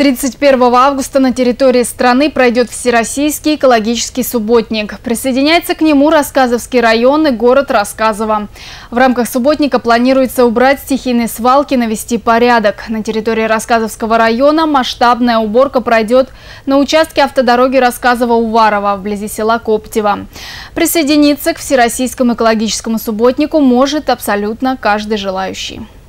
31 августа на территории страны пройдет Всероссийский экологический субботник. Присоединяется к нему Рассказовский район и город Рассказово. В рамках субботника планируется убрать стихийные свалки, навести порядок. На территории Рассказовского района масштабная уборка пройдет на участке автодороги Рассказово-Уварово, вблизи села Коптево. Присоединиться к Всероссийскому экологическому субботнику может абсолютно каждый желающий.